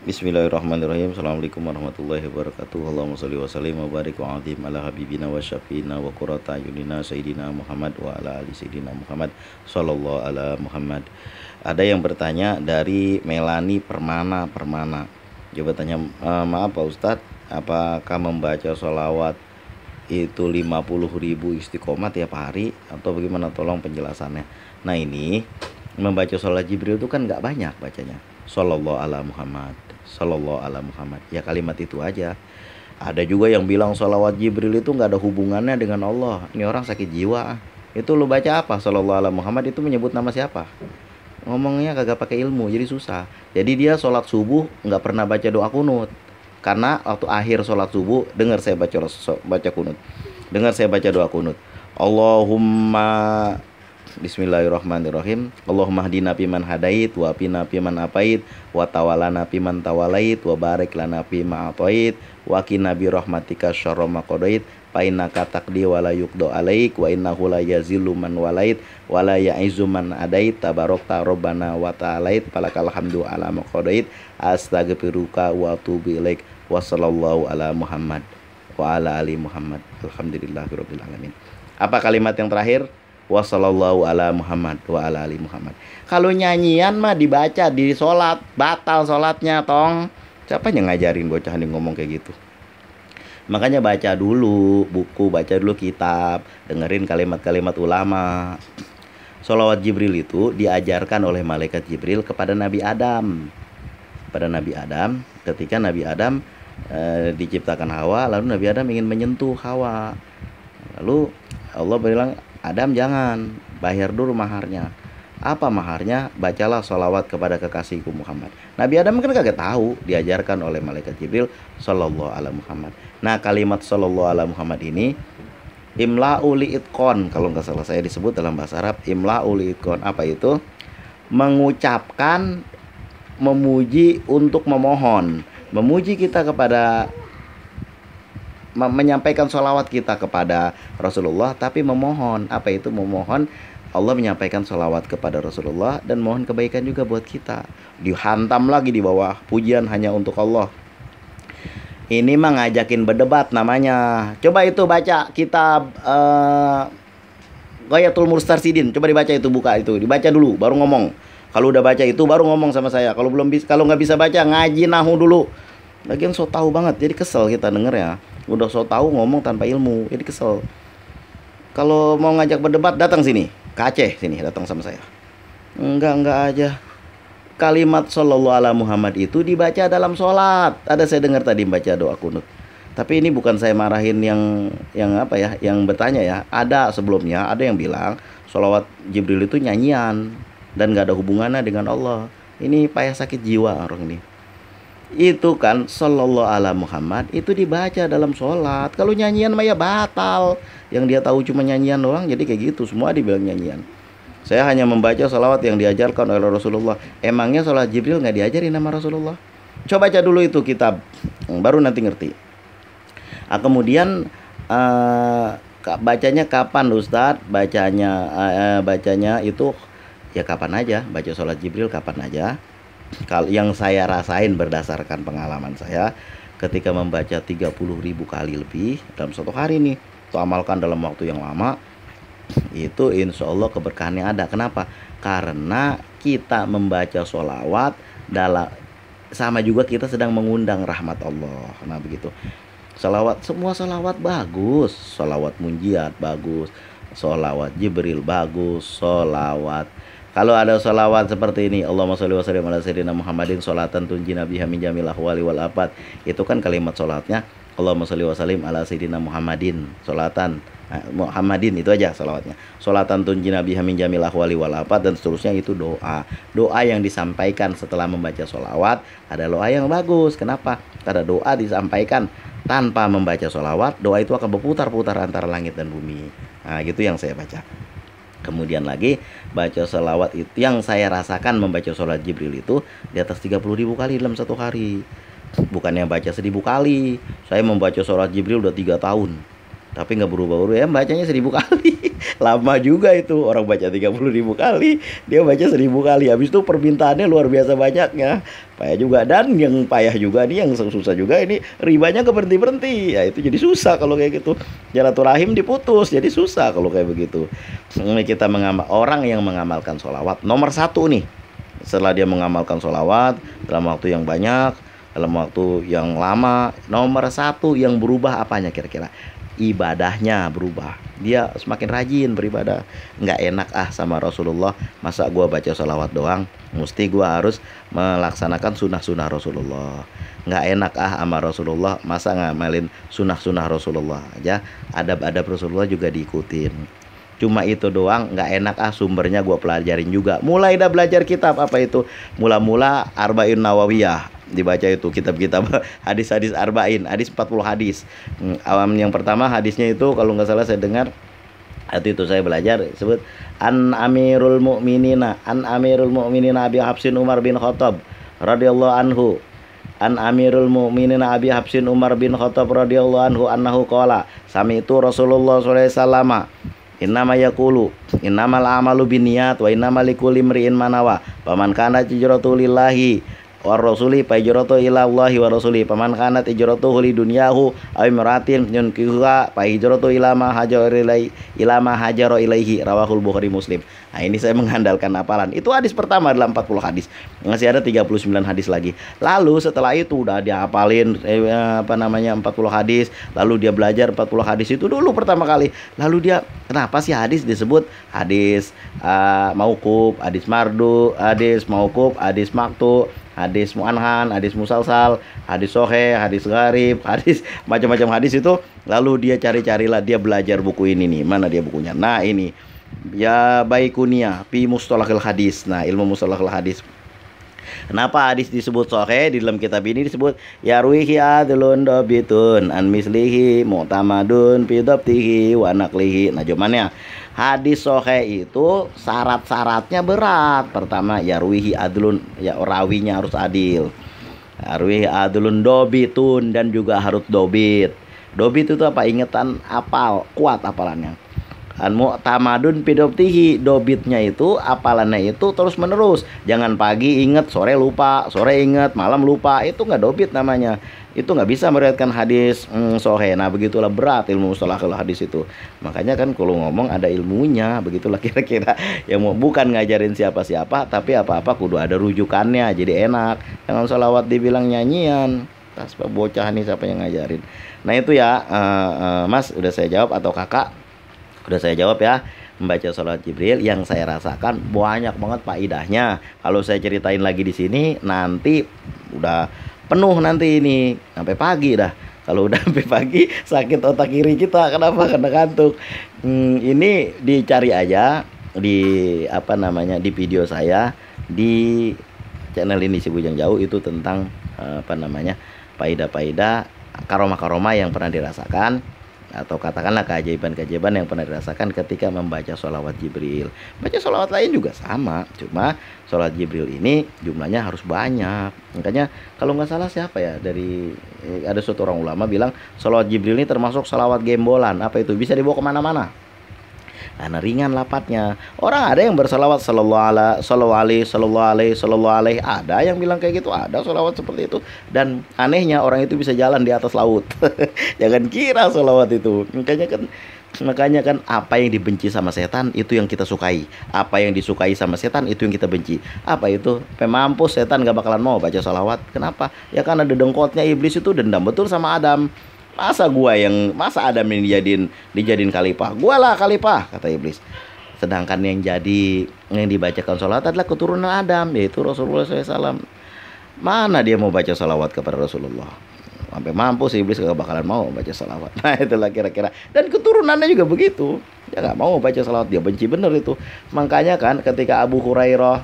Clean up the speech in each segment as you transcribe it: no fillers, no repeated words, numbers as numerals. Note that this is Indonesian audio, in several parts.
Bismillahirrahmanirrahim. Assalamualaikum warahmatullahi wabarakatuh. Allahumma sholli wa sallim wa barik wa azim ala habibina wa syafiina wa qurrata ayunina sayyidina Muhammad wa ala ali sayyidina Muhammad sallallahu ala Muhammad. Ada yang bertanya dari Melani Permana. Coba tanya, maaf Pak Ustadz, apakah membaca sholawat itu 50.000 istiqomah tiap hari atau bagaimana? Tolong penjelasannya. Nah, ini membaca sholat Jibril itu kan nggak banyak bacanya. Sallallahu ala Muhammad, sallallahu ala Muhammad. Ya kalimat itu aja. Ada juga yang bilang sholawat Jibril itu nggak ada hubungannya dengan Allah. Ini orang sakit jiwa. Itu lu baca apa? Sallallahu ala Muhammad itu menyebut nama siapa? Ngomongnya kagak pakai ilmu, jadi susah. Jadi dia sholat subuh nggak pernah baca doa kunut. Karena waktu akhir sholat subuh, dengar saya baca kunut. Dengar saya baca doa kunut. Allahumma Bismillahirrahmanirrahim. Allahumma hdina fiman hadait wa afina fiman apait wa tawallana fiman tawallait wa barik lana fima atait wa qina bi rahmatika syarra ma qadait fa innaka taqdi wa la yuqda alaik wa innahu la yazillu man walait wa la ya'izzu man adait tabarakta rabbana wa ta'alait falakal hamdu ala ma qadait astaghfiruka wa atubu ilaik wa sallallahu ala Muhammad wa ala ali Muhammad alhamdulillahirabbil alamin. Apa kalimat yang terakhir? Wassallallahu ala Muhammad wa ala ali Muhammad. Kalau nyanyian mah dibaca di sholat, batal sholatnya tong. Siapa yang ngajarin bocah nih ngomong kayak gitu? Makanya baca dulu buku, baca dulu kitab, dengerin kalimat-kalimat ulama. Sholawat Jibril itu diajarkan oleh malaikat Jibril kepada Nabi Adam. Pada Nabi Adam, ketika Nabi Adam diciptakan Hawa, lalu Nabi Adam ingin menyentuh Hawa. Lalu Allah bilang, Adam jangan, bayar dulu maharnya. Apa maharnya? Bacalah sholawat kepada kekasihku Muhammad. Nabi Adam kan kagak tahu, diajarkan oleh malaikat Jibril sallallahu ala Muhammad. Nah, kalimat sallallahu ala Muhammad ini imla'u li'itqon, kalau nggak salah saya disebut dalam bahasa Arab imla'u li'itqon. Apa itu? Mengucapkan memuji untuk memohon. Memuji kita kepada menyampaikan sholawat kita kepada Rasulullah, tapi memohon. Apa itu memohon? Allah menyampaikan sholawat kepada Rasulullah dan mohon kebaikan juga buat kita. Dihantam lagi di bawah, pujian hanya untuk Allah. Ini mah ngajakin berdebat namanya. Coba itu baca kitab Ghayatul Mustarsyidin. Coba dibaca itu, buka itu, dibaca dulu baru ngomong. Kalau udah baca itu baru ngomong sama saya. Kalau belum bisa, kalau nggak bisa baca, ngaji nahu dulu. Lagian so tahu banget, jadi kesel kita denger ya. Udah so tahu ngomong tanpa ilmu, jadi kesel. Kalau mau ngajak berdebat, datang sini, ke Aceh sini, datang sama saya. Enggak aja. Kalimat sallallahu ala Muhammad itu dibaca dalam sholat. Ada saya dengar tadi baca doa kunut. Tapi ini bukan saya marahin yang apa ya, yang bertanya ya. Ada sebelumnya, ada yang bilang sholawat Jibril itu nyanyian dan nggak ada hubungannya dengan Allah. Ini payah sakit jiwa orang ini. Itu kan sallallahu ala Muhammad itu dibaca dalam sholat. Kalau nyanyian mah ya batal. Yang dia tahu cuma nyanyian doang, jadi kayak gitu, semua dibilang nyanyian. Saya hanya membaca sholawat yang diajarkan oleh Rasulullah. Emangnya sholat Jibril nggak diajarin sama Rasulullah? Coba baca dulu itu kitab, baru nanti ngerti. Kemudian bacanya kapan Ustadz? Bacanya itu ya kapan aja. Baca sholat Jibril kapan aja. Kalau yang saya rasain berdasarkan pengalaman saya, ketika membaca 30.000 kali lebih dalam satu hari nih, itu amalkan dalam waktu yang lama, itu insya Allah keberkahannya ada. Kenapa? Karena kita membaca sholawat dalam sama juga kita sedang mengundang rahmat Allah. Nah begitu. Sholawat, semua sholawat bagus. Sholawat munjiat bagus, sholawat Jibril bagus, sholawat. Kalau ada sholawat seperti ini, Allahumma sholli wa sallim ala sayyidina Muhammadin sholatan tunjina biha min jamil ahwali wal afat. Itu kan kalimat sholatnya Allahumma sholli wa sallim ala sayyidina Muhammadin sholatan Muhammadin, itu aja sholawatnya. Sholatan tunjina biha min jamil ahwali wal afat, dan seterusnya itu doa. Doa yang disampaikan setelah membaca sholawat ada doa yang bagus. Kenapa? Karena doa disampaikan tanpa membaca sholawat, doa itu akan berputar-putar antara langit dan bumi. Nah, gitu yang saya baca. Kemudian lagi baca sholawat itu yang saya rasakan membaca sholat Jibril itu di atas 30.000 kali dalam satu hari. Bukannya baca 1.000 kali. Saya membaca sholat Jibril udah 3 tahun. tapi nggak berubah-ubah, ya bacanya 1000 kali. Lama juga itu, orang baca 30.000 kali, dia baca 1000 kali. Habis itu permintaannya luar biasa banyaknya. Payah juga, dan yang payah juga nih, yang susah juga ini, ribanya ke berhenti-berhenti. Ya itu jadi susah kalau kayak gitu. Silaturahim diputus, jadi susah kalau kayak begitu. Ini kita orang yang mengamalkan sholawat nomor satu nih. Setelah dia mengamalkan sholawat dalam waktu yang banyak, dalam waktu yang lama, nomor satu yang berubah apanya kira-kira? Ibadahnya berubah. Dia semakin rajin beribadah. Nggak enak sama Rasulullah, masa gua baca sholawat doang, mesti gua harus melaksanakan sunnah-sunnah Rasulullah. Nggak enak sama Rasulullah, masa ngamalin sunnah-sunnah Rasulullah aja, adab-adab Rasulullah juga diikutin. Cuma itu doang nggak enak, sumbernya gua pelajarin juga. Mulai dah belajar kitab apa itu, mula-mula Arba'in Nawawiyah dibaca, itu kitab-kitab hadis-hadis arba'in, hadis 40 hadis. Yang pertama hadisnya itu kalau nggak salah saya dengar, itu saya belajar, sebut an Amirul Mukminina Abi Hafsin Umar bin Khattab radhiyallahu anhu, an Amirul Mukminin Abi Hafsin Umar bin Khattab radhiyallahu anhu annahu qala sami'tu Rasulullah sallallahu alaihi wasallam innama yaqulu innamal a'malu binniyat wa innamal likulli imri'in ma nawa faman kana hijratuhu lillahi wa rasuli fa hijratuhu ila Allahi wa rasuli faman kanat hijratuhu lidunyahu aw imratin yunkihuha fa hijratuhu ila ma hajara ilaihi rawahul Bukhari Muslim. Nah, ini saya mengandalkan hafalan. Itu hadis pertama dalam 40 hadis. Masih ada 39 hadis lagi. Lalu setelah itu udah dihafalin 40 hadis, lalu dia belajar 40 hadis itu dulu pertama kali. Lalu dia, kenapa sih hadis disebut hadis mauquf, hadis mardu, hadis mauquf, hadis maktu, hadis mu'anhan, hadis musalsal, hadis soheh, hadis gharib, hadis macam-macam hadis itu. Lalu dia cari-carilah, dia belajar buku ini nih. Mana dia bukunya? Nah, ini ya Baikunia fi mustalahil hadis. Nah, ilmu mustalahil hadis. Kenapa hadis disebut soheh? Di dalam kitab ini disebut yarwihi adlun dobitun an mislihi mu'tamadun fi dhabtihi wa naqlihi. Nah, jawabannya hadis soheh itu syarat-syaratnya berat. Pertama, yarwihi adlun, ya rawinya harus adil. Yarwihi adlun dobitun, dan juga harus dobit. Dobit itu apa? Ingatan, apal, kuat apalannya. Mu'tamadun pidoptihi, dobitnya itu apalannya itu terus menerus. Jangan pagi inget, sore lupa, sore inget, malam lupa. Itu nggak dobit namanya. Itu nggak bisa meriwayatkan hadis soheh. Nah, begitulah berat ilmu mustalahul hadis itu. Makanya kan kalau ngomong ada ilmunya. Begitulah kira-kira. Yang bukan ngajarin siapa-siapa, tapi apa-apa kudu ada rujukannya, jadi enak. Jangan sholawat dibilang nyanyian. Tas bocah nih siapa yang ngajarin. Nah, itu ya, Mas, udah saya jawab atau Kakak? Udah saya jawab ya. Membaca sholawat Jibril yang saya rasakan banyak banget faedahnya. Kalau saya ceritain lagi di sini nanti udah penuh nanti ini sampai pagi dah. Kalau udah sampai pagi sakit otak kiri kita. Kenapa? Karena kantuk. Ini dicari aja di di video saya di channel ini Si Bujang Jauh, itu tentang faedah-faedah karomah-karomah yang pernah dirasakan, atau katakanlah keajaiban-keajaiban yang pernah dirasakan ketika membaca sholawat Jibril. Baca sholawat lain juga sama, cuma sholawat Jibril ini jumlahnya harus banyak. Makanya kalau nggak salah siapa ya, ada suatu orang ulama bilang sholawat Jibril ini termasuk sholawat gembolan. Apa itu? Bisa dibawa kemana-mana karena ringan lapatnya. Orang ada yang bersalawat sallallahu alaihi, ada yang bilang kayak gitu, ada salawat seperti itu. Dan anehnya orang itu bisa jalan di atas laut. Jangan kira salawat itu. Makanya kan apa yang dibenci sama setan itu yang kita sukai. Apa yang disukai sama setan itu yang kita benci. Apa itu? Mampus, setan gak bakalan mau baca salawat. Kenapa? Ya karena dedengkotnya iblis itu dendam betul sama Adam. Masa Adam ini dijadiin khalifah? Gua lah khalifah, kata iblis. Sedangkan yang dibacakan sholawat adalah keturunan Adam, yaitu Rasulullah SAW. Mana dia mau baca sholawat kepada Rasulullah? Sampai mampus iblis gak bakalan mau baca sholawat. Nah, itulah kira-kira. Dan keturunannya juga begitu. Dia gak mau baca sholawat, dia benci bener itu. Makanya kan ketika Abu Hurairah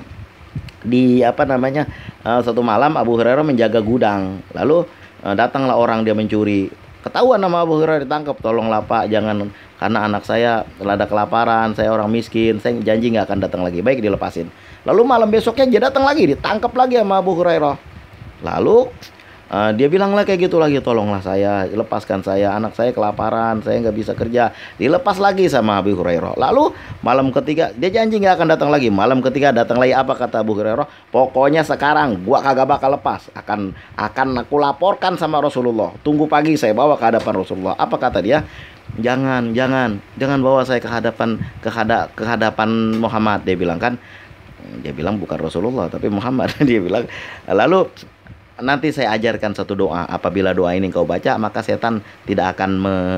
satu malam Abu Hurairah menjaga gudang. Lalu datanglah orang, dia mencuri. Ketahuan nama Abu Hurairah, ditangkap. Tolonglah Pak, jangan, karena anak saya lada kelaparan, saya orang miskin, saya janji nggak akan datang lagi. Baik, dilepasin. Lalu malam besoknya dia datang lagi, ditangkap lagi sama Abu Hurairah. Lalu Dia bilang lah kayak gitu lagi, tolonglah saya, lepaskan saya, anak saya kelaparan, saya nggak bisa kerja. Dilepas lagi sama Abu Hurairah. Lalu malam ketiga dia janji nggak akan datang lagi. Malam ketiga datang lagi, apa kata Abu Hurairah? Pokoknya sekarang gua kagak bakal lepas, akan aku laporkan sama Rasulullah. Tunggu pagi saya bawa ke hadapan Rasulullah. Apa kata dia? Jangan bawa saya ke hadapan Muhammad. Dia bilang kan, dia bilang bukan Rasulullah tapi Muhammad. Dia bilang, lalu nanti saya ajarkan satu doa. Apabila doa ini kau baca, maka setan tidak akan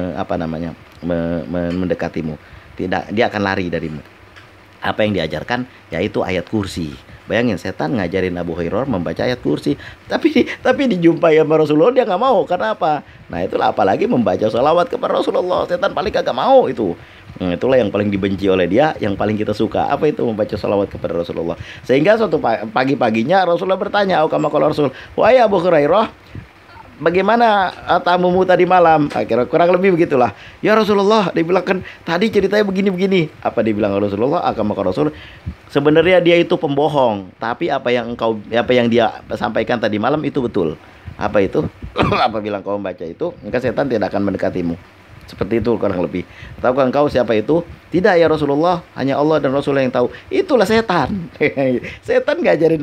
mendekatimu. Tidak, dia akan lari darimu. Apa yang diajarkan yaitu ayat kursi. Bayangin, setan ngajarin Abu Hurairah membaca ayat kursi, tapi dijumpai sama Rasulullah dia nggak mau. Karena apa? Nah itulah, apalagi membaca salawat kepada Rasulullah, setan paling kagak mau itu. Itulah yang paling dibenci oleh dia, yang paling kita suka. Apa itu? Membaca salawat kepada Rasulullah. Sehingga suatu pagi-paginya Rasulullah bertanya, kama qala Rasul, wahai Abu Hurairah, bagaimana tamumu tadi malam? Akhirnya kurang lebih begitulah. Ya Rasulullah, dibilang kan tadi ceritanya begini-begini. Apa dibilang Rasulullah? Maka Rasul, sebenarnya dia itu pembohong, tapi apa yang dia sampaikan tadi malam itu betul. Apa itu? Apa bilang kau membaca itu, maka setan tidak akan mendekatimu. Seperti itu kurang lebih. Tahukah engkau siapa itu? Tidak ya Rasulullah, hanya Allah dan Rasulullah yang tahu. Itulah setan. Setan ngajarin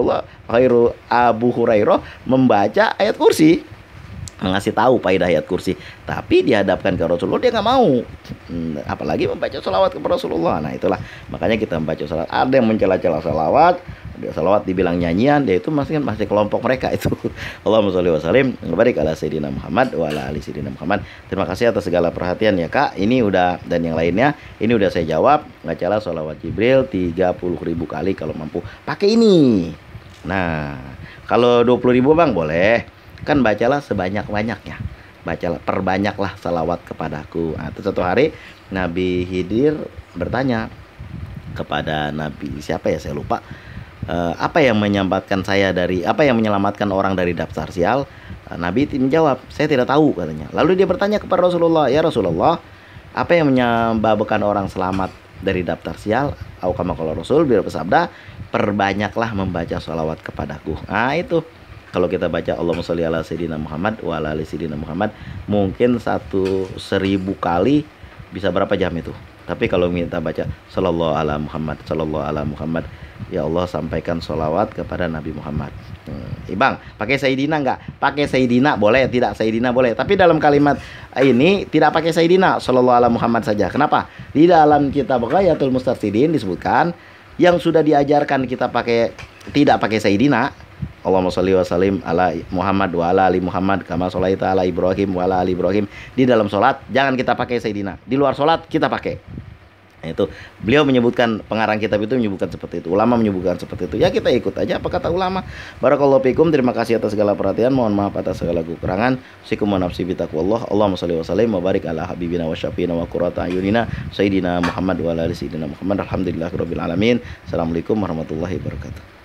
Abu Hurairah membaca ayat kursi, ngasih tahu faedah ayat kursi, tapi dihadapkan ke Rasulullah dia nggak mau. Apalagi membaca salawat kepada Rasulullah. Nah itulah makanya kita membaca salawat. Ada yang mencela-cela salawat, salawat dibilang nyanyian, dia itu masih kelompok mereka itu. Allahumma sholli wa sallim barik ala sayyidina Muhammad wa ala ali sayyidina Muhammad. Terima kasih atas segala perhatian ya Kak. Ini udah, dan yang lainnya ini udah saya jawab. Bacalah salawat Jibril 30.000 kali kalau mampu pakai ini. Nah kalau 20.000 Bang boleh. Kan bacalah sebanyak-banyaknya. Bacalah, perbanyaklah salawat kepadaku. Nah, itu satu hari Nabi Khidir bertanya kepada Nabi siapa ya saya lupa, apa yang menyelamatkan orang dari daftar sial. Nabi menjawab, saya tidak tahu katanya. Lalu dia bertanya kepada Rasulullah, ya Rasulullah, apa yang menyebabkan orang selamat dari daftar sial? Kama qala Rasul, beliau bersabda, perbanyaklah membaca salawat kepadaku. Nah itu, kalau kita baca Allahumma sholli ala sayyidina Muhammad wa ala ali sayyidina Muhammad, mungkin 1.000 kali bisa berapa jam itu. Tapi kalau kita baca sallallahu ala Muhammad, ya Allah sampaikan sholawat kepada Nabi Muhammad. Bang, pakai Sayyidina enggak? Pakai Sayyidina boleh, tidak Sayyidina boleh. Tapi dalam kalimat ini tidak pakai Sayyidina, sallallahu ala Muhammad saja. Kenapa? Di dalam kitab Ghayatul Mustarsyidin disebutkan yang sudah diajarkan kita tidak pakai Sayyidina. Allahumma sholli wa sallim ala Muhammad wa ala ali Muhammad kama sholaita ala Ibrahim wa ala ali Ibrahim. Di dalam sholat jangan kita pakai Sayyidina, di luar sholat kita pakai. Nah, itu beliau menyebutkan, pengarang kitab itu menyebutkan seperti itu, ulama menyebutkan seperti itu. Ya kita ikut aja apa kata ulama. Barakallahu fikum, terima kasih atas segala perhatian, mohon maaf atas segala kekurangan. Sikum wa nafsi bitaqwallah. Allahumma sholli wa sallim wa barik ala habibina wa syafiina wa qurrata ayunina sayyidina Muhammad wa ala ali sayyidina Muhammad. Alhamdulillahirabbil alamin. Assalamualaikum warahmatullahi wabarakatuh.